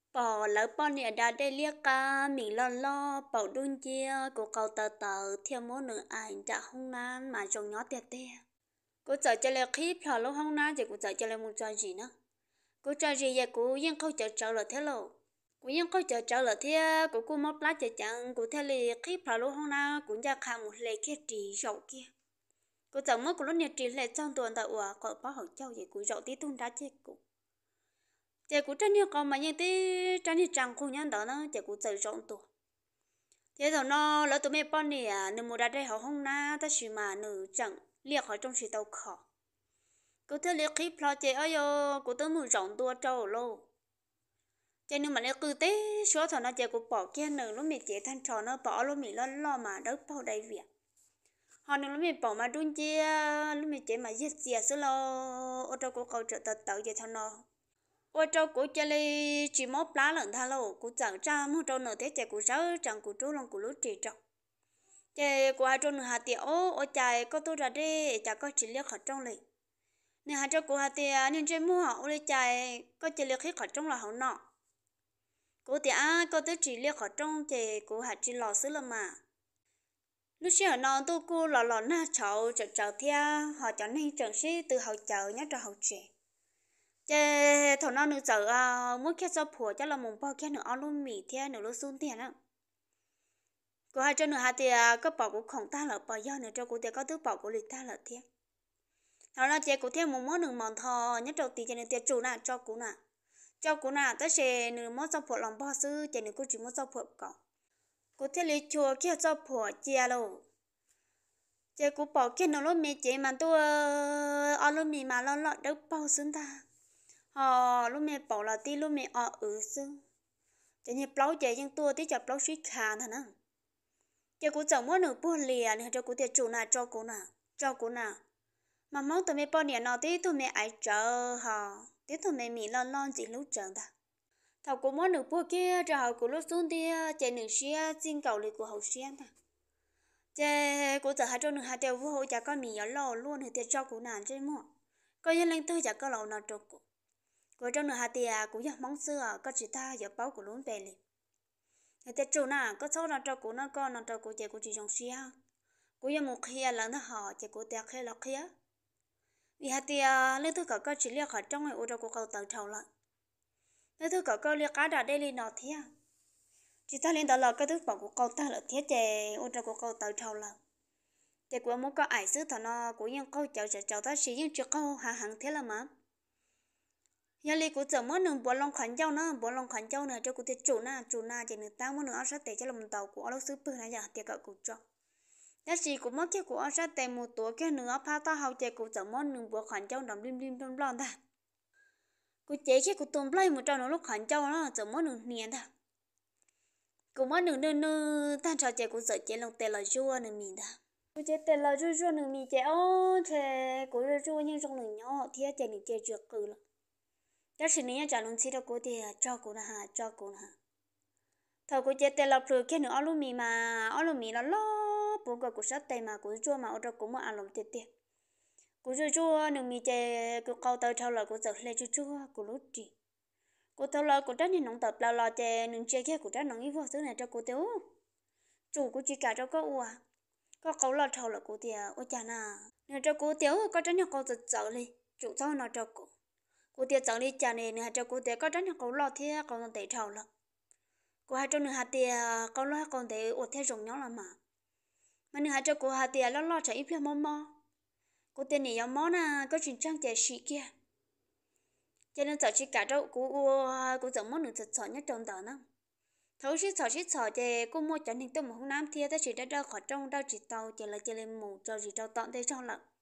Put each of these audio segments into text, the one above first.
bỏ lỡ bỏ nè đã để liếc ca mình lo bỏ đun chia của cầu tờ tờ theo mỗi nửa ai đã không nan mà trồng nhỏ tè tè cô chờ cho lẹ khí phở lúc không nan thì cô chờ cho lẹ một trò gì nữa cô trò gì vậy cô yên không chờ là thế lộ cô yên không chờ là thế cô mất lá chờ chẳng cô theo lẹ khí phở lúc không nan cũng ra khang một lẹ kia trì rậu kia cô chờ mất cô lúc nhiệt trì lẹ trong tuần tàu à có bao hậu châu vậy cô rậu tí tung đá chết cô chị cũng tranh nhiều còn mà những tí tranh nhiều chẳng không nhớ đó nó chị cũng tự rộng tuổi thế rồi nó lỡ tụi mẹ bọn này à nếu mua ra đây họ không na ta chỉ mà nữ chẳng liệt họ trong sự tàu khó cứ thế liệt clip lo chị ơi yo cũng tới mua rộng tua trâu lô cho nên mà nếu cứ thế số thằng nó chị cũng bỏ kia nữ lúc mẹ chị than trò nó bỏ lúc mẹ lo mà đỡ bao đầy việc họ nếu lúc mẹ bỏ mà đun chia lúc mẹ chị mà giết giết số lo ô tô của cậu trợ tật tự vậy thằng nó ôi trâu của chơi li chỉ móp lá lần tha lâu của chẳng cha mua trâu nửa thế chạy của sáu chẳng của chú lòng của lúa trì trâu chạy của hai trâu nửa hạt tiền ô chạy có tôi ra đi chả có chỉ liếc khỏi trong này nè hai trâu của hạt tiền nên chơi mua họ ôi chạy có chỉ liếc hết khỏi trong là họ nọ của tiền có tôi chỉ liếc khỏi trong chạy của hạt chỉ lò xứ là mà lúc xưa nó tôi cô lò na chậu chậu thia họ chẳng nên chẳng sĩ từ hậu chậu nhá cho hậu trẻ chè thằng nó nữ sợ muốn kia cho phùa chắc là mùng bao kia nữa ăn luôn mì thế nữa luôn xuống tiền á cô hai cho nữa hai thì có bảo của khổng ta là bảo do nữa cho cô thì có thứ bảo của lịch ta là thế thằng nó chè cô thêm một món nướng mòn thò nhất đầu tiên cho nên tiền chủ nè cho cô nè tới xe nướng món cho phùa lòng bao sư chè nướng cô chỉ món cho phùa cỏ cô thêm lấy chùa kia cho phùa chia luôn chè cô bảo kia nữa luôn mì chè mà tôi ăn luôn mì mà lo đâu bao xứng ta lúc mẹ bảo là tí lúc mẹ sư chỉ như bao giờ nhưng tôi tí chập bao suy khả thằng nào giờ cô chẳng muốn được buồn liền hay cho cô tiệt chủ nào cho cô nào mà mong tụi mẹ bao nhiêu nó tí tụi mẹ ai chờ tí tụi mẹ mì lon gì lúc chờ ta thầu cô muốn được buồn kia rồi cô lúc xuống đi chạy nửa xe xin cầu lịch của hậu xe ta chạy cô chờ hai trâu nửa hai tiêu vô chả có mì lo luôn thì tiệt cho cô nào chơi mua coi như lên tôi chả có lâu nào trâu cô trong nửa hạt tiền cũng giống mong xưa có chỉ ta giờ báo của luôn về liền người ta chủ nè có số nào cho cô nó con nào cho cô chị cô chỉ trong xia cô giống một khi lần đó họ chị cô tiệc hay là kia vì hạt tiền lên thứ có chỉ liệt khỏi trong ngày ô cho cô cầu tự thầu lại lên thứ có liệt cá đã đây lên nọ thế chỉ ta lên đó là cái thứ bảo của cầu ta là thế chị ô cho cô cầu tự thầu lại chị cô muốn có ai xứ thằng nó cũng giống câu chào ta chỉ những chuyện câu hàng thế là mà nhà li cũng chẳng muốn nương bỏ lòng khẩn châu nữa cho cụ tiệt chủ na chỉ nương tao muốn nương áo sát tệ cho lòng tàu của áo sứ bự này giờ tiệt cỡ cụ cho giá trị cũng mất cái của áo sát tệ một tuổi cái nương áo phá tao hậu chạy cũng chẳng muốn nương bỏ khẩn châu đầm lim đom lon ta cụ chế cái cụ tôm play một trâu nó lúc khẩn châu nó chẳng muốn nương niên ta cụ muốn nương tan trò chạy cụ sợ chạy lòng tệ là chua nương mì ta cụ chế tệ là chua nương mì chạy thế cụ chua nhưng trong nương nhỏ thì chạy nương chạy trượt cừ lắm đó là những trả lời xin cô thì cho cô nè thầu cô chơi tên là phơi cái nữa alo mì nó lo bố cô sát tay mà cô chua mà ở đó cũng mà ăn lòng tiệt tiệt cô chua nương mì chơi cô câu tao thầu là cô giật lên chua cô lút chị cô thầu là cô tránh nông tập là chơi nương chơi kia cô tránh nông ít vô thứ này cho cô tiêu chủ cô chỉ cả cho cô có câu là thầu là cô thì ôi chà nà nên cho cô tiêu có tránh cô giật giật đi chủ cho nó cho cô tiệt chẳng đi chả này nè cho cô tiệt có tránh cô lo thế còn tệ trầu lắm cô hai trong nửa hạt tiệt con lo còn tệ ổn thế rồng nhỏ lắm mà nửa hạt cho cô hạt tiệt lo chạy ít mò cô tiệt này giống món có chuyện trang trẻ sĩ kia cho nên giờ chỉ cả đâu cô chẳng món nửa thật sợ nhất trong tờ nó thấu xít sợ thì cô mua chẳng hình tôi một hôm nam thiê ta chỉ đã ra khỏi trong đâu chỉ tàu chỉ là chỉ lên mù cho gì cho tận thế trong lận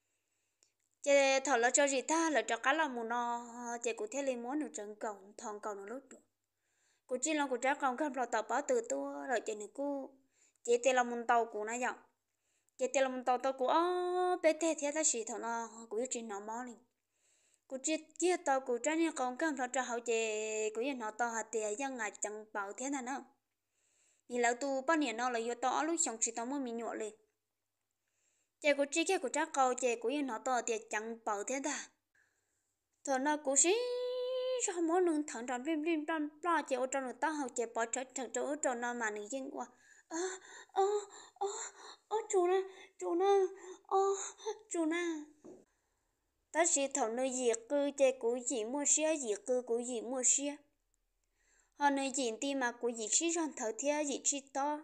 chị thọ là cho gì ta là cho cá là mù nó chị cũng thấy lên món được trứng còng thòng còng nó lúc được cô chỉ là cô trả còng cái lò tàu báo từ tua rồi chị này cô chị tên là môn tàu của nó vậy chị tên là môn tàu tàu của bé thế thế ta chỉ thọ nó cũng chỉ nó món đi cô chỉ kia tàu cô trả như còng cái lò cho hậu chị cũng như nó tàu hạt tiền dân ngài chẳng bảo thế nào nữa thì lão tu bao nhiêu nó là do tàu lúc xong chỉ tàu mới mình nhọ lên chị cũng chỉ kia của chắc câu chị cũng như nó to thì chẳng bảo thế ta thôi nó cũng sao mỗi lần thằng tròn bim bim băm bla chị ở trong người ta học chị bỏ trở thằng chỗ ở trong nó mà nữ dân qua ơ ơ ơ ơ chủ na ơ chủ na ta chỉ thằng nơi gì cứ chị của gì mua xe gì cứ của gì mua xe họ nơi gì đi mà của gì chỉ rằng thở thế gì chỉ to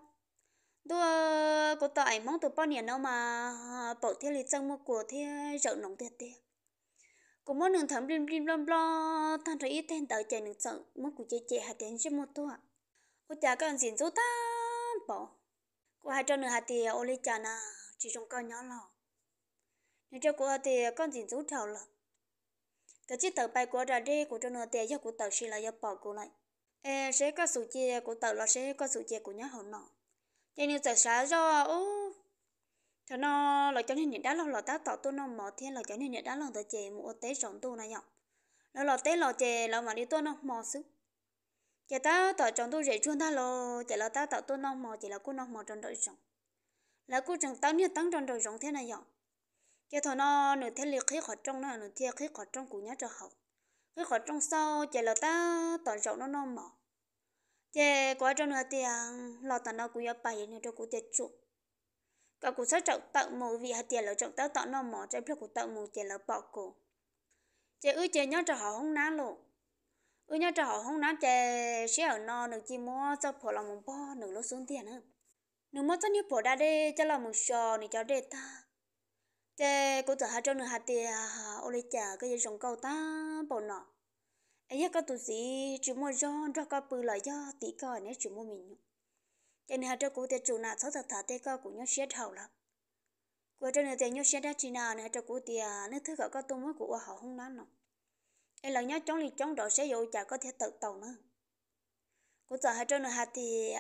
tôi có tại mong tụi bao nhiêu nó mà bảo thế là trong một của thế rợ nóng tiệt tiệt cũng muốn nương thầm rim rim lom lo thằng thấy ít tên tới chạy nương sợ mất của chị hạt tiền cho một tua cô cha cái anh xin số ta bỏ cô hai cho nương hạt tiền ô lấy cha na chỉ trong con nhỏ lò nên cho cô hạt tiền con xin số thầu là cái chiếc tờ bay của ra đi của cho nương tiền cho cô tờ xin là cho bỏ cô lại sẽ có số chia của tờ là sẽ có số chia của nhá hậu nọ cho nên giờ sáng do ô cho nó là cho nên nhận đá là ta tạo tôi nó mỏ thiên là cho nên nhận đá là ta chè một tế sống tôi này nhở là tế là chè là mà đi tôi nó mỏ sức chè ta tạo trong tôi dễ chuông ta lo chè là ta tạo tôi nó mỏ chỉ là cô nó mỏ trong đời sống là cô chẳng tăng như tăng trong đời sống thế này nhở chè thôi nó nửa thế liệt khí khỏi trong nó nửa thế khí khỏi trong của nhá cho học khí khỏi trong sau chè là ta tạo rộng nó mỏ chè quá trong nửa tiền là ta nó cũng要bài nên cho cô chè chuột cả cuộc sát trọng tạo mù vì hạt tiền là trọng tạo tạo nó mỏ trái phiếu của tạo mù chỉ là bỏ cổ chị ơi chị nhớ cho họ không ná luôn nhớ cho họ không ná chị sẽ ở no được chi mua cho phổ lòng một bo nửa lỗ xuống tiền nữa nửa mất cho nhiều phổ đa đê cho là một sò này cho đê ta chị cô tự hai cho nửa hạt tiền ô lấy trả cái gì trồng câu ta bỏ nọ ấy các tụi gì chỉ mua cho các bự lại cho tí coi nếu chỉ mua mình cho nên hai cho cô tiền chủ nào sáu thật thà tê coi cũng nhớ xét hậu lắm cô cho nên tiền nhớ xét đã chỉ nào này cho cô tiền nếu thứ gọi có tung mới của họ không nán nó em là nhớ chống liền chống độ sẽ dụ chả có thể tự tàu nữa cô giờ hai cho nên hai thì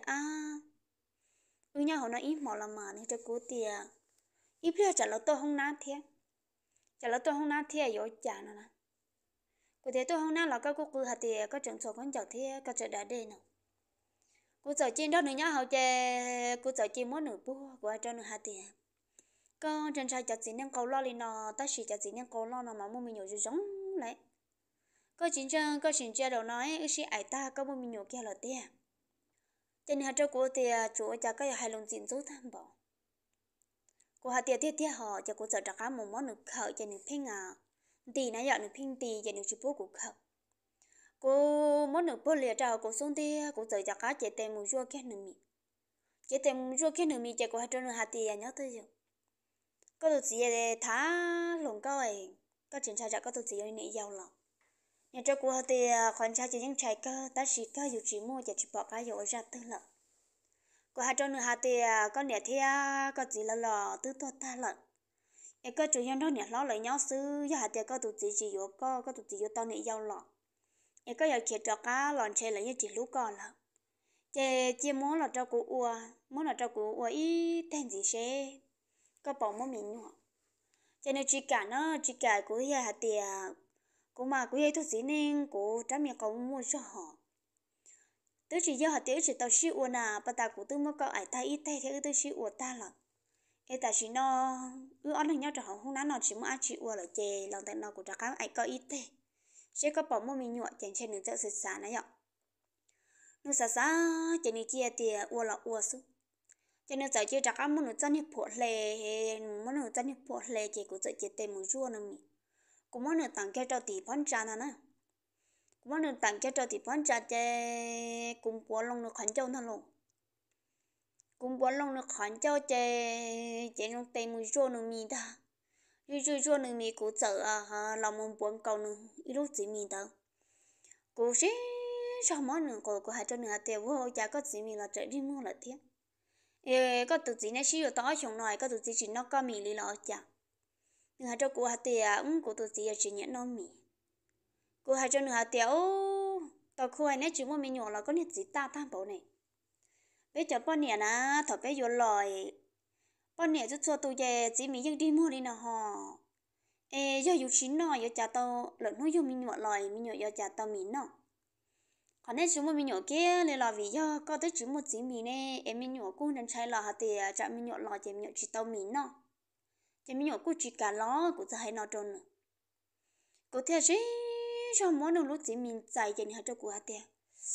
nhớ họ nói ít mỏ làm mà này cho cô tiền ít bây giờ là tôi không nán thế chả là tôi không nán thế dụ chả nữa nè cô thấy tôi không nán là các cô hai thì có trường số con chào thế có chuyện đã đây nữa cô giờ trên đó nữa nhá hậu chè cô giờ trên mỗi nửa bua của cho nửa hạt tiền con trên sai chặt gì nên câu lo lên nó ta chỉ chặt gì nên câu lo nó mà mua mình nhiều giống lại có chính trang đầu nói chỉ ai ta có mua mình nhiều kia là tiền cho nên cho cô thì chủ cha có hai lồng chín số tham bảo cô hạt tiền tiếp họ cho cô giờ đặt cá một món nửa khẩu cho nửa pin tì nãy giờ nửa pin tì cho nửa chụp bố của khẩu cô muốn nửa bữa lìa trào cô xuống thì cô giờ chắc cá chạy tìm một rùa kia nửa mì chạy tìm rùa kia nửa mì chạy cô hai trăm nửa hạt tiền nhớ tới rồi có tụi chị thả lồng câu ấy có chuyện sai chắc có tụi chị ấy nị giàu lắm nhà cho cô thì khoản cha chỉ những trái cơ ta chỉ cơ dù chỉ mua chỉ bỏ cái dầu ra tư lợ cô hai trăm nửa hạt tiền có nè thì có gì là lò tư to ta lợn em có chủ nhân đó nè lo lại nhau sư giờ hạt tiền có tụi chị chỉ có tụi chị vô tao nị giàu lắm em có giờ kia cho cá lòn chơi là như chỉ lú con là chị muốn là cho cô ua ý tên gì xe có bỏ mà mình nhọ cho nên chỉ cả của hạt tiền của mà của ấy thôi gì nên của trái miệng có mua cho họ tới chỉ do hạt tiền chỉ tao xíu ua nà bà ta của tôi mới có ai ta ít tay thế tôi xíu ua ta là cái ta chỉ nó ăn hình nhau cho họ không nán nó chỉ muốn ăn chỉ ua là chè lòng tay nó của trái cá ai có ít tay sẽ có bỏ mà mình nhọ chẳng trên đường chợ sệt sả này nhọ nó sả cho nên chia tiền ua là ua xuống cho nên giờ chơi chắc muốn nó chân hiệp phổ lệ muốn nó chân hiệp phổ lệ chỉ cũng chỉ tìm một rùa nữa mình cũng muốn nó tặng cái cho tỷ phán trà nè cũng muốn nó tặng cái cho tỷ phán trà chơi cùng bố long nó khẩn châu thằng luôn cùng bố long nó khẩn châu chơi nó tìm một rùa nữa mình ta rùa nữa mình cũng sợ lòng muốn buồn cầu nữa ít lúc gì mình đâu cũng sẽ sao món nữa của hai trăm nữa tiền vô chả có gì mình là chạy đi mua là thiệt có tụi chị nó xíu tao chồng nói có tụi chị chỉ nó có mì lì lọ chả nhưng hai cho cô hạt tiền của tụi chị chỉ nhận nó mì cô hai cho nửa hạt tiền ô tao khơi nè chỉ mua mì nhỏ là có nhiệt gì ta tham bảo này bây giờ bao nhiêu nè thọ bây giờ lòi bao nhiêu chút cho tụi chị chỉ mì nhưng đi mua đi nào họ giờ dù chín nó giờ chả tao lợn nó dùng mì nhỏ lòi mì nhỏ giờ chả tao mì nó còn nếu chúng mình nhỏ kia là vì do có tới chúng một chỉ mì nè em mình nhỏ cũng nên trái lò hạt thì chạm mình nhỏ lò chỉ mình nhỏ chỉ tao mì nó chỉ mình nhỏ cũng chỉ cả lò cũng sẽ hay nó tròn nữa có thể chứ sao mỗi lần lúc chỉ mình chạy trên hai cho của hạt tiền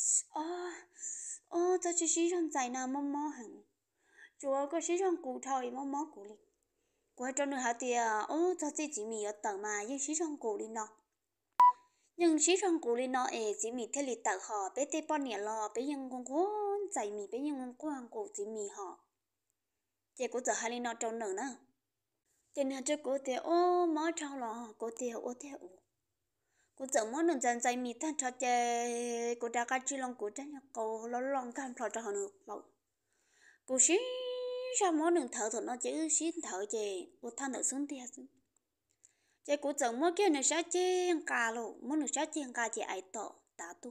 tao chỉ xí trong chạy nào mò hẳn chúa có xí trong cụ thôi mò cụ đi của cho nữa hạt tiền tao chỉ mình ở tầng mà nhưng xí trong cụ đi nó nhưng xí trong cụ đi nó chỉ mình theo lịch tự họ bé tê bao nhiêu lo bé nhưng con cố chạy mình bé nhưng con cố hàng cụ chỉ mình họ chị cũng giờ hai đi nó trong nữa nè cho nên cho cô tiền mới trao lò cô tiền theo cô giờ muốn đừng dần dần mi tan cho chơi cô đã cá chi lòng cô tranh cô lo lòng cam phò cho họ nữa bảo cô xí sao muốn đừng thở thôi nó chứ xí thở chơi cô than thở xuống tiền chơi cô giờ muốn kia nữa sát chơi cá luôn muốn nữa sát chơi cá chỉ ai tỏ tá tu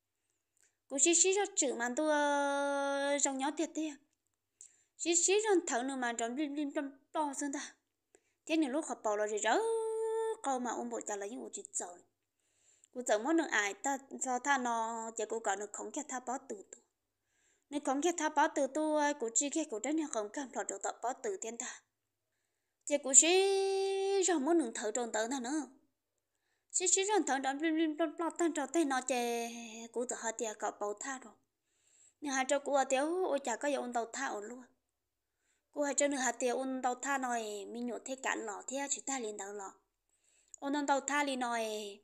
cô xí cho chữ mà tu trong nhỏ tiệt tiệt xí trong thở nữa mà trong lim to xuống ta thế nên lúc họ bảo là gì đó câu mà ông bộ trả lời những câu chuyện rồi cô chẳng muốn được ai ta cho tha nó chỉ cô còn được không kia tha báo từ tu nếu không kia tha báo từ tu cô chỉ kia cô đến nhà không cam lo được tập báo từ thiên ta chỉ cô sẽ rồi muốn được thở tròn tớ nữa sẽ rồi thở đón lim lo tan tròn tay nó chỉ cô tự hỏi tiền cậu báo tha rồi nhưng hai cho cô ở tiêu ôi chả có dùng tàu tha ở luôn cô hai cho nữa hạt tiêu ôn tàu tha nói mình nhổ thế cản lọ thế chỉ ta liền tàu lọ ôn tàu tha liền nói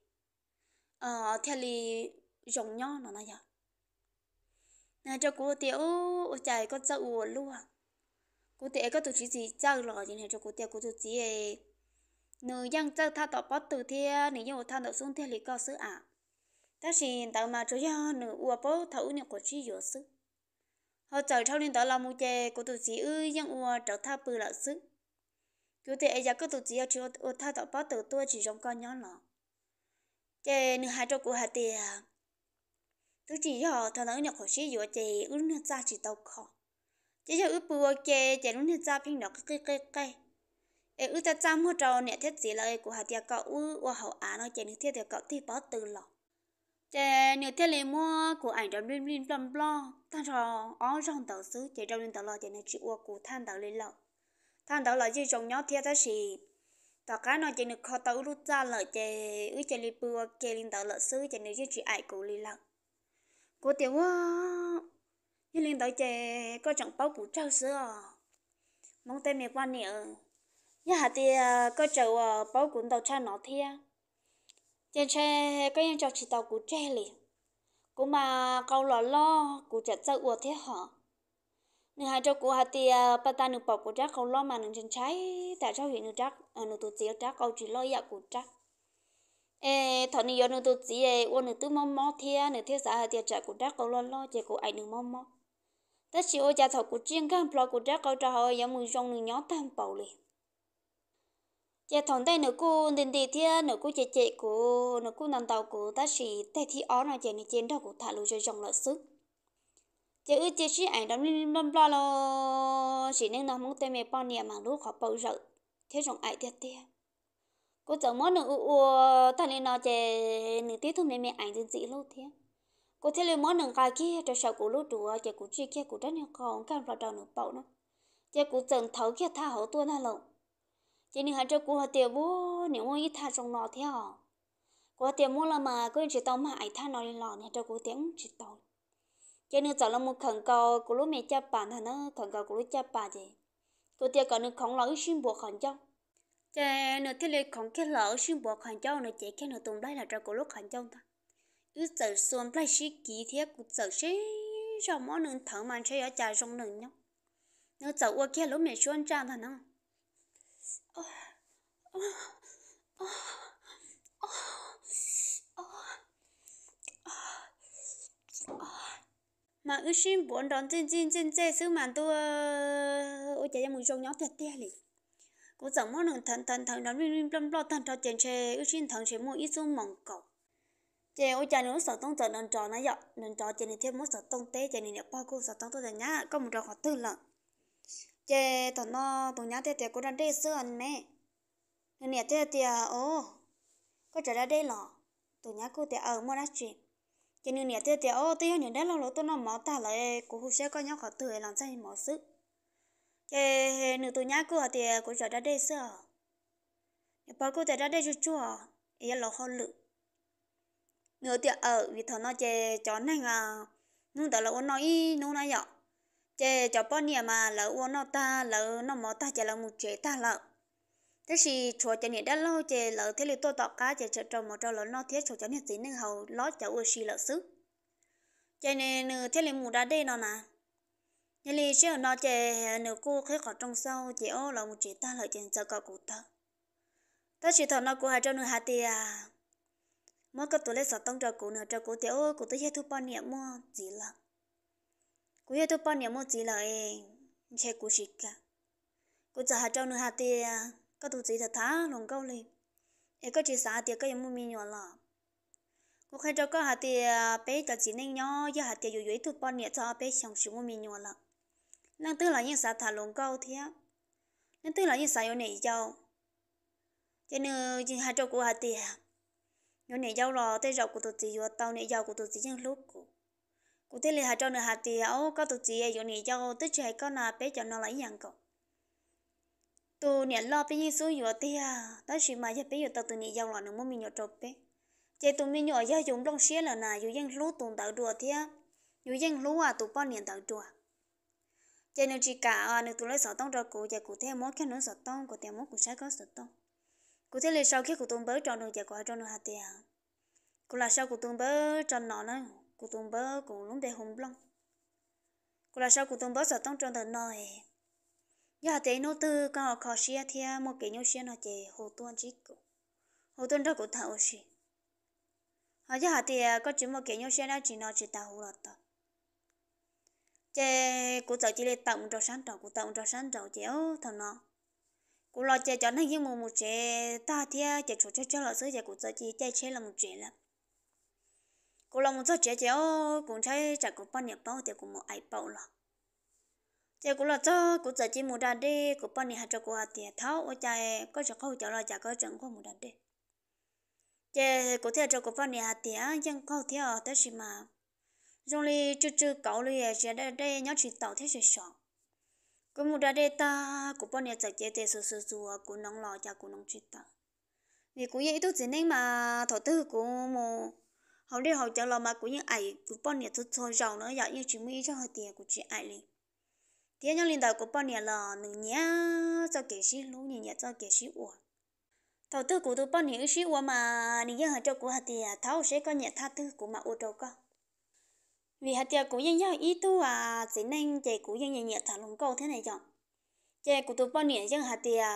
theo li rồng nho nó này nè cho cô tiểu ôi trời có dậu luôn cô tiểu có tổ chức gì chơi rồi thì này cho cô tiểu cô tổ chức nữ dân chơi tha tọt bớt từ thế nữ dân tha tọt xuống thế lý có sự ta chỉ tao mà cho nữ ua bớt thấu những của chi yếu sự họ chờ sau nên tao làm một chè cô tổ chức dân ua trở tha bự là sự cô tiểu giờ có tổ chức cho tha tọt bớt từ tôi chỉ trong con nhỏ lọ chè nữ hai cho cô hai tiền tôi chỉ họ thằng nó nhập khẩu sĩ dụ chè ướt nước ra chỉ tàu khó chỉ cho ướt bùa chè chè nước ra pin đỏ cây ướt ta chăm hoa trâu nè thiết gì lại của hạt tiệt cậu ướt hậu á nó chè nước thiết tiệt cậu thì bỏ từ lọ chè nước thiết lấy mua của ảnh trong linh lo ta cho ó trong tàu xứ chè trong linh tàu lọ chè này chịu của than tàu lên lọ than tàu lọ chỉ trồng nhó thiết ta chỉ tao cái nó chè nước kho tàu rút ra lợi chè ướt chè lấy bùa chè linh tàu lọ xứ chè nước chỉ ai của lên lọ cô tiểu quá như liên tới chè có chẳng bao củ trâu sữa mong tên mẹ quan nhỉ nhà hạt thì có chậu bao củ tàu cha nó thia trên xe có những trò chỉ tàu củ tre liền cũng mà câu lo củ chặt sâu uo thế họ nên hai cho củ hạt thì bà ta nửa bọc củ trắc câu lo mà nửa trên trái tại sao hiện nửa trắc nửa tụt xíu trắc câu chỉ lo dạ củ trắc thọ này giờ nửa tụt xíu uo nửa tứ mò nửa thế xã hạt thì chặt củ trắc câu lo chỉ củ ai nửa mò tất chỉ ôi cha thọ của chuyên cam plo của chắc câu trả hỏi giống mùi rong nửa nhó tam bảo liền cha thằng tay nửa cô đến đi thia nửa cô chạy của nửa cô nằm tàu của tất chỉ tay thi ó là chạy nửa trên đầu của thả lùi cho rong lợi sức cha ư cha chỉ ảnh đắm lên lo lo chỉ nên nó muốn tay mẹ bao nhiêu mà lúc họ bao rợ thế rong ai tiệt tiệt cô chẳng muốn nửa thằng này nó chạy nửa tí thôi mẹ ảnh đến gì lâu thế cô thấy lên món nướng cay kia cho sợ cô lút đùa chị cô chia kia cô rất nhiều con cái vào đầu nướng bậu nó chị cô dần thấu kia tha hậu tuôn tha lồng chị nên hãy cho cô hạt tiền bố nếu muốn ít tha trong nọ thế hả cô hạt tiền mua là mà cô chỉ tao mà ai tha nó lên lò này cho cô tiếng chỉ tao chị nên chọn là một khẩn cầu cô lúc mẹ cha bà thằng nó khẩn cầu cô lúc cha bà gì cô tiền còn được khổng lỡ xin buộc khẩn cho chị nữa thế lên khổng cái lỡ xin buộc khẩn cho nữa chị cái nữa tùng đây là cho cô lúc khẩn cho ta ứ giờ xuân phải xí kỹ thế cũng giờ xí cho món nướng thở mà chơi ở trà trong nướng nhá nó giờ qua kia lúc mẹ xuân trang thằng nó mà ứ xin bốn đón trên dây xứ màn tôi ôi trời mùi rong nhó thật tè lì cũng giờ món nướng thần đón rim lo thần cho trên xe ứ xin thần sẽ mua ít số mỏng cầu chị ôi cha nữa sợ tông giờ nên trò nó dọ nên trò chị này thêm một sợ tông té chị này nhập bao cô sợ tông tôi nhá có một trò họ tư lận chị tụi nó tụi nhá thì cô đang đây sữa anh nè nên nè thì có trở ra đây lọ tụi nhá cô thì ở mua đá chuyện chị nên nè thì tôi nhớ đấy lâu tôi nó máu ta lại cô sẽ có nhóc họ tư làm sao máu sức chị nửa tụi nhá cô thì cô trở ra đây sữa bao cô thì ra đây chua ý là họ lự nữa tiệt ở vì thằng nó chè chó này là nó đó là uốn nói nó nói dọ chè chó bao nhiêu mà là uốn nó ta là nó mò ta chè là một chế ta là thế thì chúa cho nên đã lâu chè là thế là tôi tọt cá chè chợ trâu một trâu là nó thiết chúa cho nên gì nên hầu lót cháu ở xí là sức cho nên thế là mù đã đây nó nè nhưng lý chứ nó chè nếu cô khé khỏi trong sau chè ô là một chế ta lại chè giờ cả cụ ta ta chỉ thằng nó cô hai cho nó hạt tiền mỗi cái tuổi lấy sáu tông cho cụ nữa cho cụ tiểu cụ tôi hết thu bao nhiêu mua gì là cụ hết thu bao nhiêu mua gì là chơi cụ gì cả cụ giờ hai cho nó hạt tiền có tụi gì thật thà lòng câu lên có chỉ xả tiền có mua mì nhỏ là cụ khai cho có hạt tiền bé cho chỉ nên nhỏ giờ hạt tiền dù dù thu bao nhiêu cho bé xong sử mua mì nhỏ là năng tức là những xả thả lòng câu thế năng tức là những xả yếu này giàu cho nên hai cho cụ hạt tiền nhỏ này giàu rồi tới rau của tụi chị và tàu này giàu của tụi chị những lúc cụ thế là hai cho nữa hạt tiền có tụi chị nhỏ này giàu tới chơi con nào bé cho nó lấy nhàng cậu tụi này lo bé như số nhỏ tiền đó chỉ mà cho bé nhỏ tụi này giàu là nó muốn mình nhỏ trộm bé chơi tụi mình nhỏ giờ dùng đông xía là nào dùng những lúc tụi tàu đùa thế dùng những lúc tụi bao nhiêu tàu đùa chơi nó chỉ cả nếu tụi lấy sáu tông cho cụ chơi cụ thế mỗi cái nữa sáu tông cụ tiền mỗi cụ sai có sáu tông cụ thế là sau khi cụ tụi bớ cho nó chơi có cho nó hạt tiền cụ là sao cụ tụi bớ cho nó nữa cụ tụi bớ cụ lúc để hùng long cụ là sao cụ tụi bớ sáu tông cho nó nói giờ thế nó từ có khó xía thì một cái nhau xía nó chơi hồ tuôn chỉ cụ hồ tuôn đó cụ thảo xí họ giờ thì có chỉ một cái nhau xía đó chỉ nó chỉ tao là tao chơi cụ tự chỉ để tặng cho sáng trầu cụ tặng cho sáng trầu chéo thằng nó cụ lo chơi cho nó như một chế ta thì chơi chủ chơi là sớm chơi cụ tự chỉ chơi là một chế là cụ lo một số chế chéo cũng chơi trả cụ bao nhiêu bao thì cụ một ai bao là chơi cụ lo cho cụ tự chỉ một đàn đi cụ bao nhiêu hạt cho cụ hạt thì tháo ở chơi có cho câu cho là chả có chẳng có một đàn đi chơi cụ theo cho cụ bao nhiêu hạt thì nhưng câu theo tới gì mà dùng li chú chú cậu li chỉ đây nhớ chỉ tàu thế sợ cô mua ra đây ta cô bao nhiêu giờ chơi để sờ sờ sờ cô nông lò cha cô nông chỉ tàu vì cô vậy tôi chỉ nên mà thầu tư cô mua hậu đi hậu chờ lo mà cô những ai cô bao nhiêu tôi thôi giàu nữa giờ như chỉ mới cho hơi tiền cô chỉ ai liền thế nhưng linh đạo cô bao nhiêu là nửa nhá cho kẻ sĩ lú nhỉ cho kẻ sĩ uổng thầu tư cô tôi bao nhiêu sĩ uổng mà nửa nhá cho cô hạt tiền tháo sẽ có nhẹ tha tư cô mà uổng đâu có vì hạt tiền cũng như nhau ít tu chỉ nên chạy cũng như nhẹ thả lồng câu thế này chọn chạy của tụi bao nhiêu chứ hạt tiền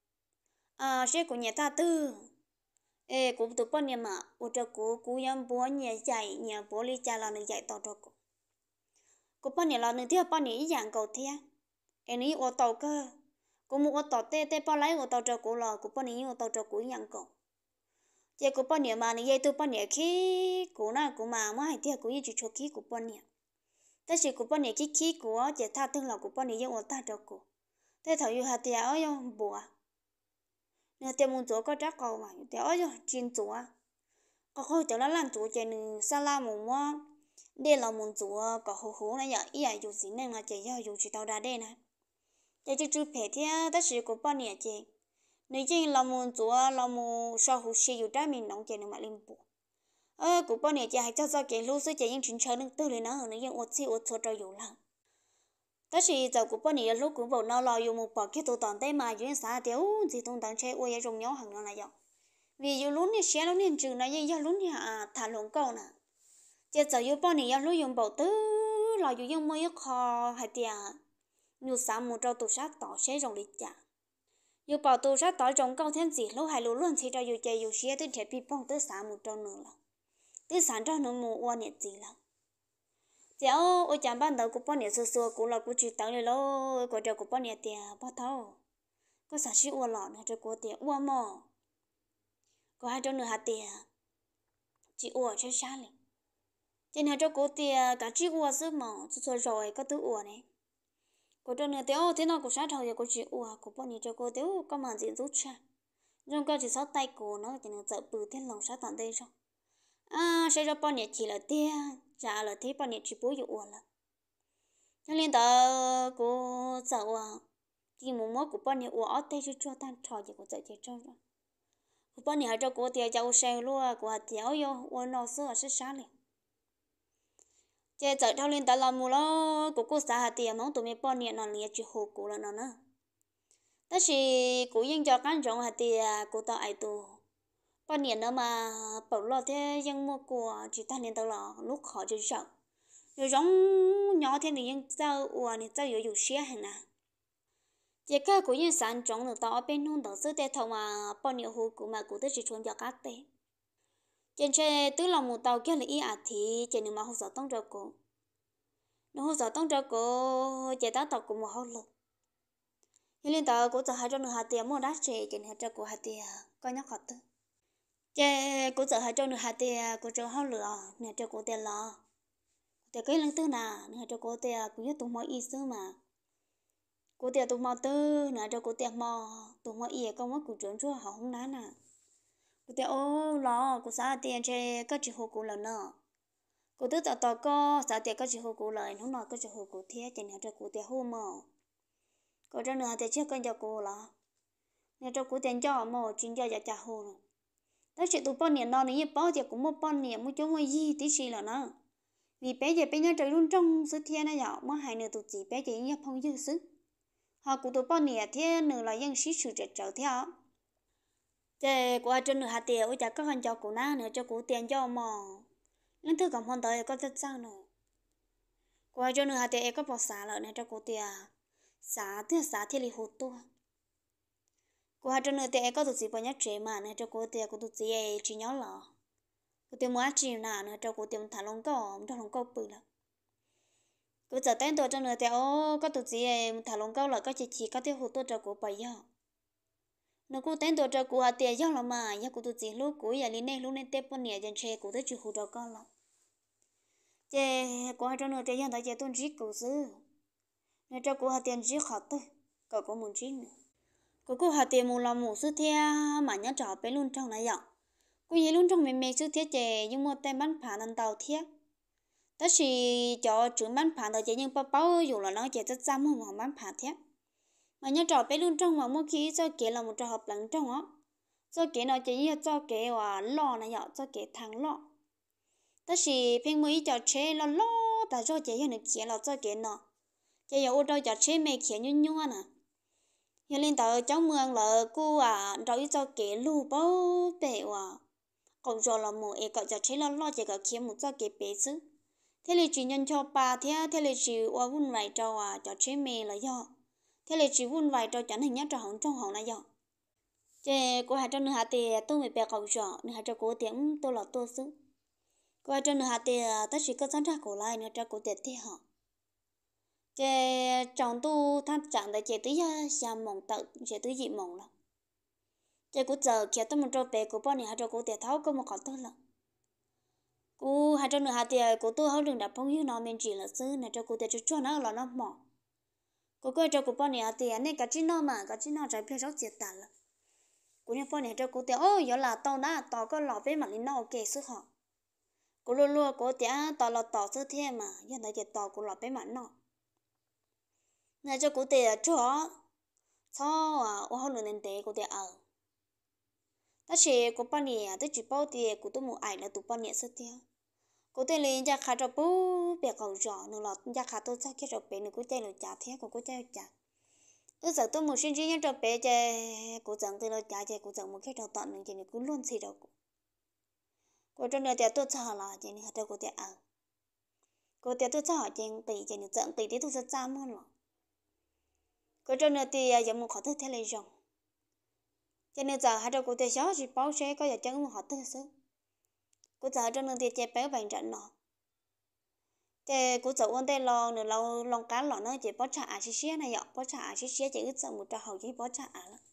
sẽ cũng nhẹ ta tư của tụi bao nhiêu mà ở chỗ của em bố nhẹ chạy nhẹ bố đi chạy là nó chạy tàu cho của bao nhiêu là nó theo bao nhiêu dạng cầu thế em ấy ở tàu cơ của một ở tàu tê tê bao lấy ở tàu cho của là của bao nhiêu ở tàu cho của dạng cầu chạy của bao nhiêu mà nó dây tụi bao nhiêu khi của nó của mà hay theo của như chỉ cho khi của bao nhiêu ta chỉ của bọn này khí của chỉ tha tương là của bọn này dùng ta cho cô thế thầu như hạt tiền ở dùng bùa nếu tiền muốn chúa có chắc cầu mà tiền ở dùng chuyên chúa có khâu cho nó làm chúa chỉ nên sala mù mua đây là muốn chúa có hồ hồ này giờ ý là dùng gì nên là chỉ do dùng chỉ tao đa đây nè chỉ chú phải thế ta chỉ của bọn này chỉ nếu chỉ là muốn chúa là muốn sao hồ sĩ dùng trái mình nóng chỉ nên mà lên bùa của bọn này chỉ hay cho cái lúa sữa chỉ những chuyện chơi nước từ lên nó hơn những ớt xí ớt cho cho nhiều lắm. Tất nhiên giờ của bọn này lúc của bọn nó lo dùng một bao cái tổ tòn tay mà chuyện xã thiếu gì tung tăng chơi ôi rong nhau hàng nó là vậy. Vì dù lúc này xe lúc này chừng này giờ lúc này thả lỏng câu nè. Giờ giờ dù bọn này lúc dùng bao tứ lo dùng mấy kho hay tiền như sáng một trâu tủ sát tỏ xe rong lịch trả. Dù bảo tủ sát tỏ rong câu thêm gì lúc hay lúc luôn thì cho dù chơi dù xe tới trẻ bị bong tới sáng một trâu nữa là. Tới sáng cho nó mua qua nhiệt gì là chéo ở chẳng ban đầu của bọn nhiệt xưa cũng là của chị tao này lo của trò của bọn nhiệt tiền bắt thâu có sản xuất qua lọ này cho của tiền qua mò có hai trăm nửa hạt tiền chị ủa chơi xa này trên hai cho của tiền cả chị ủa sức mò rồi có thứ ủa này của trò nửa tiền thế nào cũng sát thôi của chị ủa của bọn nhiệt cho của tiền có mà gì rút ra trong cái chỉ sáu tay của nó chỉ là sợ bự thế lòng sát tận đây rồi sẽ cho bọn nhiệt chỉ là tia trả là thế bọn nhiệt chỉ bố dụ là cho nên tớ cô sợ thì một mối của bọn nhiệt ở tây cho tan trò gì của dạy cho rồi bọn nhà cho cô tiền cháu xe luôn của hạt thiếu vô ôi nó sữa sẽ sáng liền chế giờ thao lên ta làm mù lo cô xã hạt tiền mong tụi mình bọn nhà nó liền chỉ hồ cô là nó nữa tất chỉ cô yên cho cán trọng hạt tiền cô ta ai tụ bọn nhà nó mà bảo lo thế nhưng mua của chỉ ta lên tao là lúc khó chịu sợ rồi giống nhỏ thế này nhưng sao ủa này sao有些很难chỉ cái của những sản trọng được tao bên nông đầu tư để thầu mà bao nhiêu hồ của mà của tôi chỉ chuẩn cho các tế trên xe tứ lòng một tàu kia là ý thì chỉ nếu mà hồ sơ tông cho cô nếu hồ sơ tông cho cô chỉ ta tàu cũng một hồ lực nhưng lên tàu của tàu hai trăm nửa hạt tiền mua đắt chỉ nên cho cô hạt tiền coi nhắc họ tư chỉ của tàu hai trăm nửa hạt tiền của cho hồ lửa nè cho cô tiền lo tiền cái lần tư nè nè cho cô tiền cũng như tụi mọi ý xứ mà cô tiền tụi mọi tư nè cho cô tiền mò tụi mọi ý có mất của chuẩn chúa họ không nán à cô tiền ô lo cô xã tiền chơi các chị hồ cô lần nữa cô tức tao có xã tiền các chị hồ cô lời nó nói các chị hồ cô thế cho nên cho cô tiền hồ mò cô cho nữa tiền chưa con cho cô là nên cho cô tiền cho mò chuyên cho trả hồ rồi đó chị tụi bao niệm nó này bao tiền cũng một bao niệm một chỗ ngoài gì tí gì là nó vì bé giờ bé nhớ trời luôn trong sự thiên này nhở mà hai nửa tụi chị bé chỉ nhớ phong dư sức họ cũng tụi bao niệm thiên nửa là dân sĩ sự trở theo thế qua trên nửa hạt tiền ôi chả có con cho cô na nữa cho cô tiền cho mò nên thứ cầm hòn tới có rất sao nữa qua cho nửa hạt tiền có bỏ xả lại này cho cô tiền xả thì lì hụt tua qua cho nửa tiền có tụi gì bao nhiêu trẻ mà này cho cô tiền của tụi gì chỉ nhớ lọ cô tiền mua chỉ nào nữa cho cô tiền thả lông câu bự lắm cô giờ tên tôi cho nửa tiền ô có tụi gì thả lông câu là có chỉ có tiêu hụt tôi cho cô bây giờ nó cô tên tôi cho cô hạt tiền do là mà nhớ cô tụi gì lúc cuối giờ lúc này tết bao nhiêu dân trẻ cô tới chịu hụt cho con lắm chế cô cho nửa tiền tại chế tôi chỉ cầu sư nên cho cô hạt tiền chỉ khó thôi cậu có muốn chỉ nữa cô hạt tiền một lòng một sư theo mà nhớ trò bé luôn trong này vậy cô nhớ luôn trong mình sư theo chế nhưng mà tên bán phá lần tàu theo đó là cho trưởng bán phá tàu chế nhưng bao dù là nó chế rất dám không bán phá theo mà nhớ trò bé luôn trong mà mỗi khi cho kế là một trò hợp lắng trong á cho kế nó chỉ như cho kế và lo này vậy cho kế thằng lo đó là phim mới cho chế lo lo tại cho chế như này chế là cho kế nó chế giờ ô tô cho chế mẹ chế nhung nhung nè giờ lên tàu cháu mương là cô rồi cho kế lu bao bể còn rồi là một cái cho chế lo chỉ có kiếm một cho kế bể chứ thế là chỉ nhân cho bà thế là chỉวุ่n vải cho chế mẹ là do thế là chỉวุ่n vải cho chẳng hình nhất trong hỏng này do chế cô hai trăm nửa hạt tiền tôi mới bẻ cầu rõ nửa hạt cho cô tiếng tôi là tôi chứ cô hai trăm nửa hạt tiền tất chỉ có dẫn ra cổ lại nửa cho cô tiền thế họ chế chồng tu tham chẳng tại chế tứ xa mộng tự chế tứ dị mộng lắm chế cô giờ kia tôi một trâu bé của bọn này hai cho cô tiền tháo có một con tôi lắm cô hai trăm nửa hạt tiền của tôi hao đừng đạp phong như nó mình chỉ là sư này cho cô tiền cho nó là nó mỏ cô cho cô bọn này hạt tiền này cả chỉ nó trái phía sau chết tàn lắm cô nhà bọn này cho cô tiền ôi giờ là tao tao có lọ với mà lên nó ok sức họ cô luôn luôn cô tiền tao là tao sư thêm mà giờ này tiền tao cô lọ với mà nó nè cho cô tiền cho ô hao lên tế cô tiền ta chỉ cô bạn nhỉ tôi chỉ bảo tiền cô tôi mua ảnh là tụi bạn nhỉ sao tiền cô tiền lên ra khá cho bố bé cầu rõ nữa là ra khá tôi sao kia cho bé nữa cô chơi là trả thế cô chơi trả giờ tôi muốn xin riêng cho bé chơi cô chẳng tôi là trả chơi cô chẳng muốn cái trò tận nữa chơi cô luôn xì đâu cô trong này tiền tôi cho là chơi này cho cô tiền cô tiền tôi cho chơi tỷ chơi này chẳng tỷ thì tôi sẽ trả mất rồi cô trong này thì giờ muốn khó thức thế này rồi cho nên giờ hai đứa cô tiền xóa chỉ bảo xe có giờ chân mà họ tư xứ cô giờ trong đường tiền chạy béo bệnh trận nọ thế cô cháu ôn tên lo nữa lâu lòng cá lọ nó chỉ bảo trả xí xía này ạ bảo trả xí xía chỉ ít sợ một trò hậu chỉ bảo trả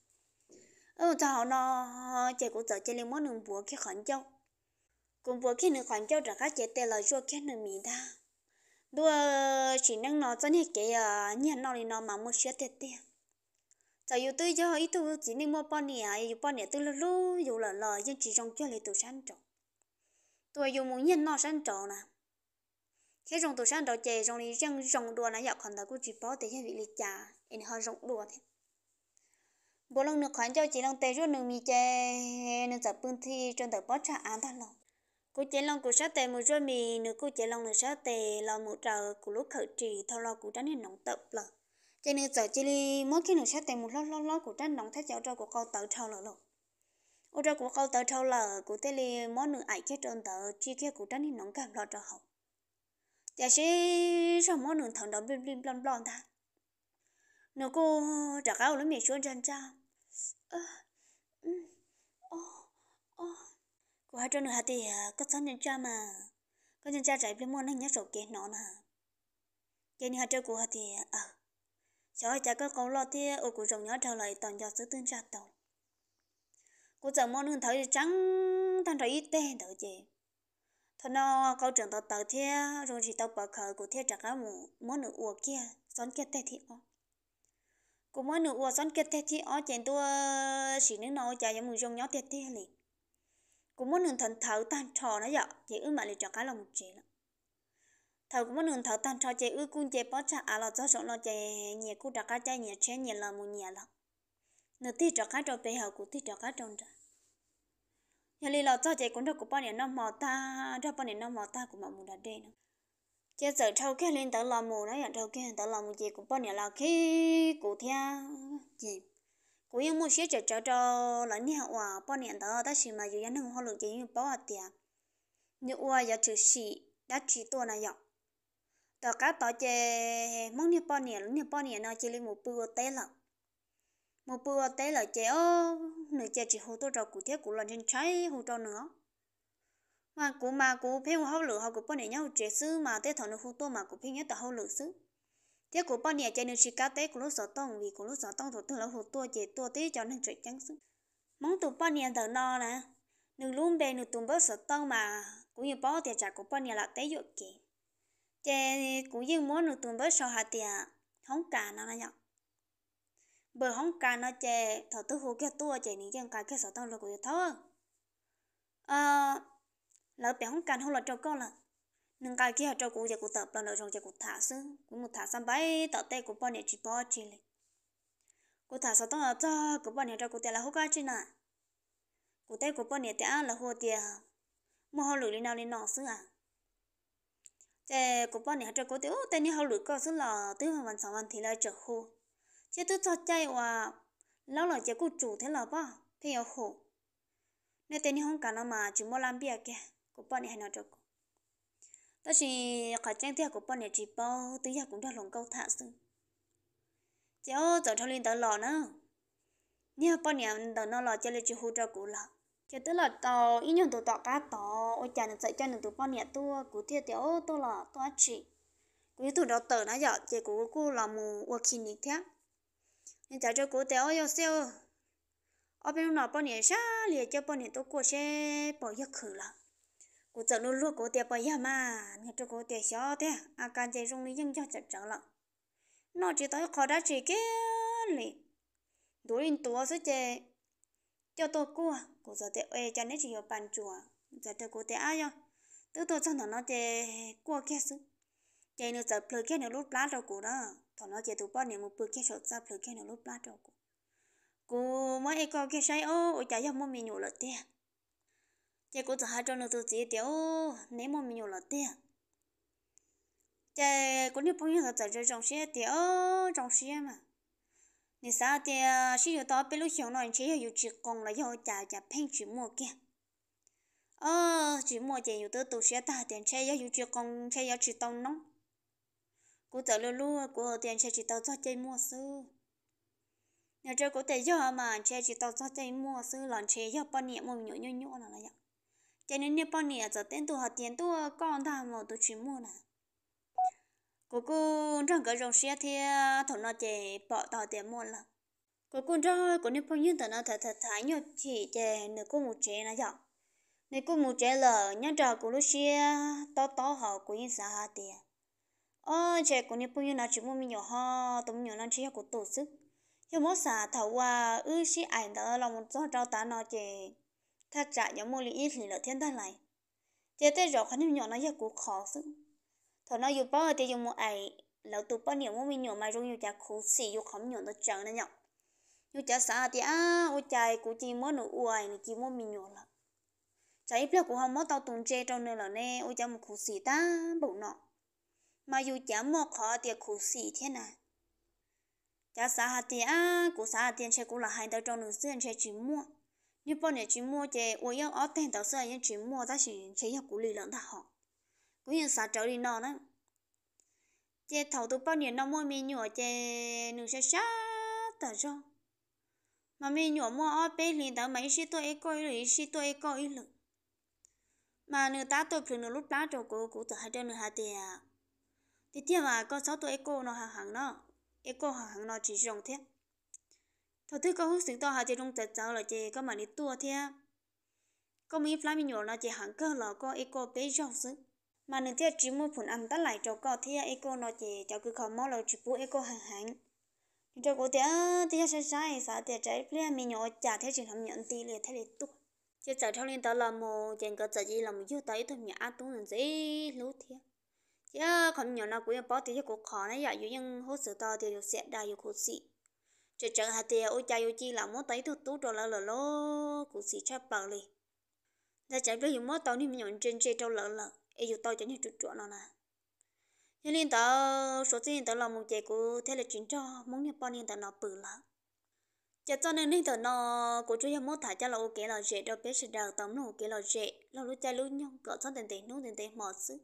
lắm trò hậu nó chỉ cô cháu chơi lên món nướng bùa cái khoản châu cùng bùa cái nướng khoản châu trả các chế tên là chua cái nướng mì ta đua chỉ năng nó cho nên cái nhà nó thì nó mà một xía tiền tiền giờ yêu tư cho ít tu chỉ nên mua bao nhiêu yêu bao nhiêu tư lu yêu là nhưng chỉ trong cho lấy tủ sáng trộn tôi yêu muốn nhân nó sáng trộn nè khi trong tủ sáng trộn chè trong đi trong đùa này dạo còn ta cũng chỉ bảo để cho vị lịch trà em hơi rộng đùa thế bố lòng nước khoản cho chị lòng tê rồi nước mi chè nước tập bưng thi trong tập bó trà án ta lòng cô chế lòng cô sát tê một rồi mi nước cô chế lòng nước sát tê là một trà của lúc khởi trì thao lo của tránh nóng tập là cho nên giờ chỉ li mỗi khi nước sát tê một lo của tránh nóng thét cháu cho của câu tự thao là ô ra của câu tự thao là của tê li mỗi nước ai kết trong tờ chi kia của tránh nóng cảm lo cho học giả sử sao mỗi nước thằng đó blim blim blon blon ta nó cô trả cáo lấy miệng xuống chân cha cô hai trâu nữa thì có sáng chân cha mà có chân cha chạy bên mua năng nhớ sổ kia nó nè cho nên hai trâu của thì sợ cha có câu lo thì ô cô rồng nhớ trở lại toàn do sự tương cha tàu cô giờ món hơn thấy trắng thằng thấy ít tên đỡ chị thôi nó câu chuyện tàu tàu thì rồi chỉ tàu bờ khờ của thì trả cáo một món nữa uo kia xón kia tê thì cô món nữa uo xón kia tê thì chèn tôi chỉ nếu nó chạy giống người rồng nhớ tê tê liền cũng muốn nương thần thấu tan trò nó vậy chị ư mà lại cho cái là một chị thầu cũng muốn nương thấu tan trò chị ư cún chị bỏ chả là cho số nó chị nhẹ cú đặt cái chai nhẹ chén nhẹ là một nhẹ lắm nửa tí cho cái trò bé hậu cũng tí cho cái tròn ra nhà li là cho chị cũng được của bao nhiêu năm mò ta ra bao nhiêu năm mò ta cũng mà một đợt đây nữa chị giờ trâu cái lên tới làm mù nó nhận trâu cái tới làm một chị cũng bao nhiêu là khi cụ theo chị cô yêu mua xe cho là nhà hòa bao nhiêu đó ta chỉ mà dù anh không họ được chỉ như bao tiền như hòa giờ trừ sĩ đã chỉตัวnày dọc tao cá tao chè món như bao nhiêu nó chỉ lên một bữa té là chè nửa chè chỉ hồ tôi rồi cụ thể cụ là trên trái hồ cho nữa mà cụ phê hồ lửa họ cụ bao nhiêu nhau chè xứ mà té thằng nó hồ tôi mà cụ phê nhớ tao hồ lửa xứ thế của bao nhiêu chè nó chỉ cá té của nó sợ tông vì của nó sợ tông rồi từ là hồ tôi chè tôi té cho nên chuyện trắng xứ món tụ bao nhiêu tờ no nè nương luôn bề nương tụm bớt sợ tông mà cũng như bao tiền trả của bao nhiêu là té dội kì chè cũng như muốn nương tụm bớt sợ hạt tiền không cả nó nhở bờ không cả nó chè thở tư hồ kia tua chè những chân cái sợ tông là của tháo lỡ bé không cả không là cho con là nương cái kia cho cụ chè cụ tập là nợ rồi chè cụ thả xứ cũng một thả sang bay tọt tay của bao nhiêu chỉ bao chi lên cụ thả sợ tông là cho của bao nhiêu cho cụ tiền là hốt cái chi nè cụ tay của bao nhiêu tiền là hồ tiền mua họ lử đi nào lên nọ xứ thế của bao nhiêu cho cụ tiền tên như họ lử có xứ là từ hoàn sáu hoàn thì là trở hồ chứ tôi cho chạy và lâu là chỉ cụ chủ thế là bao thế ở hồ nên tên như không cả nó mà chỉ mua làm bia kìa của bao nhiêu hay nào cho cụ đó chỉ cả trang tiền của bao nhiêu chỉ bao từ giờ cũng đã lòng câu thả xứ cháu giờ cho lên tới lò nữa nhưng bao nhiêu tao nó là cho lên chỉ hỗ trợ cụ là chỉ tức là tao ít nhiều tao tao cá tao ôi chả được dạy cho nên tụi bao nhiêu tôi cụ thiệt tiểu tôi là tôi chỉ cụ tụi đó tờ nó giờ chỉ cụ là một working như thế nên chả cho cụ tiểu yêu siêu ở bên nào bao nhiêu sao liền cho bao nhiêu tôi cụ sẽ bỏ giấc khử là cụ giờ luôn luôn cụ tiểu bao nhiêu mà nghe cho cụ tiểu xóa thế can chơi rong lý dân cho chặt chẽ là nó chỉ tới khó đã chỉ cái liền đối in tua sẽ chơi cho tôi cô giờ thế ê cho nên chỉ có bàn chùa giờ tôi cô thế ai không từ tôi xong thằng nó chơi cua kia xứ chơi nữa giờ plug kia nữa lúc plát rồi cô đó thằng nó chơi tụ bao nhiêu một plug kia sọt ra plug kia nữa lúc plát rồi cô mới ê coi kia say ôi chả giống mình nhủ là tiền chơi cô giờ hai trâu nữa tôi chỉ tiểu nếu mà mình nhủ là tiền chơi cô nếu bao nhiêu giờ chơi trong xe tiểu trong xe mà nè sao thì sử dụng tao bên lúc chiều nói chỉ dùng chỉ còn là do chả phèn chỉ mua kia chỉ mua chỉ dùng từ tụ xe ta tiền xe dùng chỉ còn xe dùng chỉ tao nóng cô tự luôn cô tiền xe chỉ tao cho chơi mua sư nhà chơi cô tự do mà xe chỉ tao cho chơi mua sư lần xe do bao nhiêu mua nhổ là vậy cho nên nếu bao nhiêu giờ tiền tụ hạt tiền tụ con ta mà tụ chỉ mua nè cô trong cái dòng xe thì thằng nó chỉ bỏ tao tiền mua là cô cho cô nếu bao nhiêu tao nó thật thái nhau chỉ để nửa cô một chế này vậy nửa cô một chế là nhớ trò cô lúc xe to họ cô yên xã hạt tiền chế cô nếu bao nhiêu nào chỉ mua mình nhỏ ho tụi nhỏ nó chỉ có tổ sức nhưng mỗi xã thảo qua xí ảnh đó là một số trâu ta nó chỉ thắt chặt giống mua ít thì là thiên tai lại chế tới rồi khả năng nhỏ nó giờ cũng khó sức thằng nó dùng bao thì dùng một ai lão tụ bao nhiêu mua mình nhỏ mà dùng nhiều chả khổ xỉ dùng không nhỏ nó chẳng nó nhọc như chả sao thì ôi trời của chị mới nụ uầy nụ chị mới mình nhổ là chả ít của họ mới tao tụng chê trong nơi là nè ôi chả một khổ xì ta bộ nọ mà dù chả một khó thì khổ xì thế nào chả sao thì của sao tiền xe cũng là hai tao trong nụ xưa xe chỉ mua như bọn này chỉ mua chè ôi yêu ở tên tao xưa những chỉ mua ta chỉ chế hiệu của lì lợn ta họ cũng như sao trở đi nọ đó chè thầu tụ bao nhiêu năm mua mình nhổ chè nụ xe sát ta cho mà mình nhổ mua ở bên liền tao mấy xí tôi coi rồi xí tôi coi rồi mà nửa ta tôi phải nửa lúc lá rồi cô tự hai trên nửa hai tiền thì tiếc mà có sáu tôi cô nó hàng hàng nó cô hàng hàng nó chỉ dùng thế thôi thứ có hút sinh to hai tiền trong tết cháu là chị có mà đi tua thế có mấy phái mình nhổ nó chỉ hàng cơ là có cô bé giàu sức mà nửa thế chỉ mua phun ăn tắt lại cho có thế cô nó chỉ cho cứ không mót là chỉ bố cô hàng hàng cho cô thế sai sai sao thế trái phía mình nhổ trả thế chỉ làm nhận tiền liền thế liền tua chứ giờ theo lên tao làm một chuyện có gì làm một chút tới thôi nhã tốn làm gì lúc thế chứ không nhỏ nào cũng bỏ tiền cho cuộc khó này vậy nhưng hỗ trợ tao thì được sẽ đa yêu cuộc sĩ chứ chẳng hạt tiền ôi cha ôi chi làm một tới thôi tú rồi là lố cuộc sĩ chắc bảo liền ra chạy với những món tao đi nhọn trên trên trâu lợ ấy dù tao chẳng như chuột chuột nào nè cho nên tao số tiền tao làm một chuyện của thế là chuyện cho muốn nhập bao nhiêu tao nó bự lắm cho nên tao nó của chú em muốn thả cho là ok là dễ đâu biết sẽ đào tấm nó ok là dễ là lúc chạy lúc nhau cỡ sáu tiền nút tiền mỏ xứ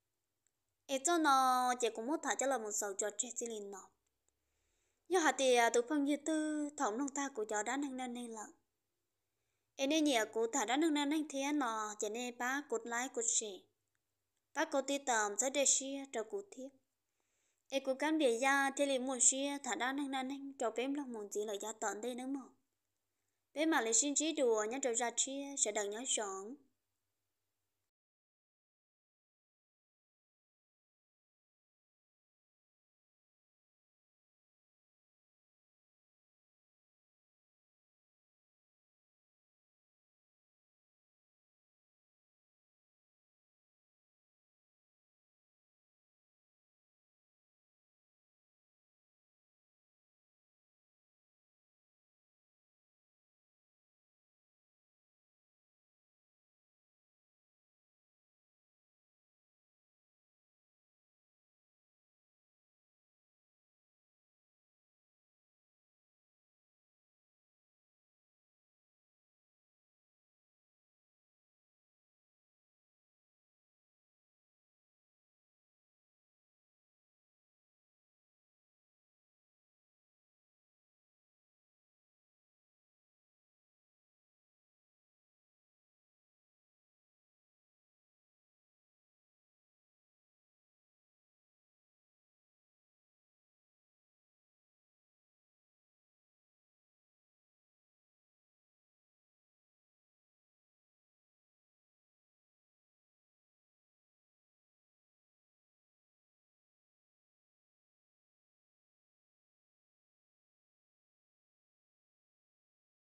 ấy cho nó chỉ cũng muốn thả cho là một sầu cho chết xí liền nó do hạt tiền tụ phong như tư thống nông ta của cháu đã nâng lên này là ấy nên nhiều của thả đã nâng lên thế nó chỉ nên ba cột lái cột xỉ ba cột tí tầm sẽ để xia cho cụ thiết ấy của cán địa gia thế liền một xia thả đã nâng lên cho bếm lòng một gì là gia tận đây nữa mà bé mà lấy xin trí đùa nhớ trở ra chia sẽ đằng nhớ sống